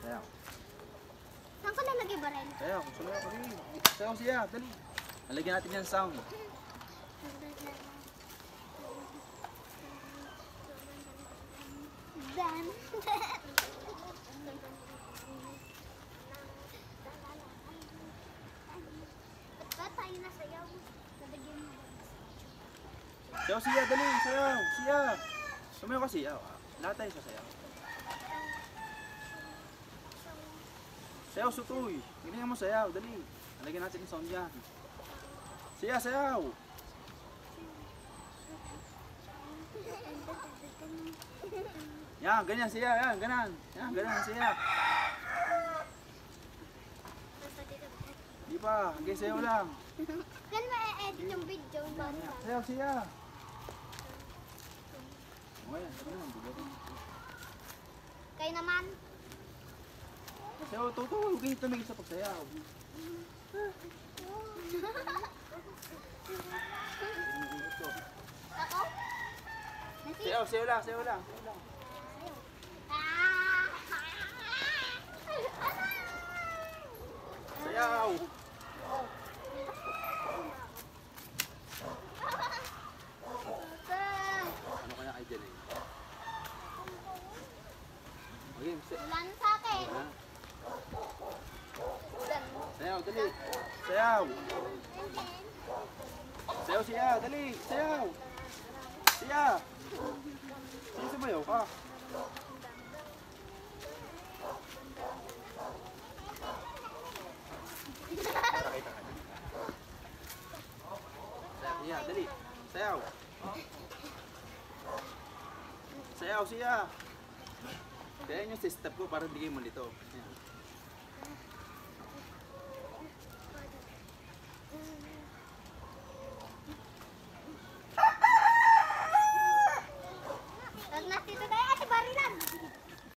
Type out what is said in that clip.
Sayaw. Saan ko nalagay baril? Sayaw. Sayaw. Sayaw siya. Dali. Nalagyan natin yan sound. Dan. Ba't ba tayo nasayaw? Nalagyan mo. Sayaw siya. Dali. Sayaw. Siya. Sumayaw ka siya. Lahat tayo sasayaw. Sayaw, sutoy. Ganyan mo sayaw. Dali. Nalagyan natin yung sound dyan. Siya, sayaw. Yan, ganyan siya. Yan, ganyan. Yan, ganyan siya. Di pa. Hanggang sayaw lang. Kailan ma-edit yung video? Sayaw siya. O yan, ganyan. Kayo naman. Sayaw, tutoy. Huwag kayo tumingin sa pagsayaw. Ako? Sayaw, sayaw lang, sayaw lang. Sayaw lang. Ah! Sayaw. Ano kaya idea na yun? Okay, Wala na sa akin. sayaw, dali. Sayaw. Sayaw siya, dali. Sayaw. Siya. Siya sumayaw ka. Siya, dali. Sayaw. Sayaw siya. Kaya yung step ko para hindi kayo malito. Yan.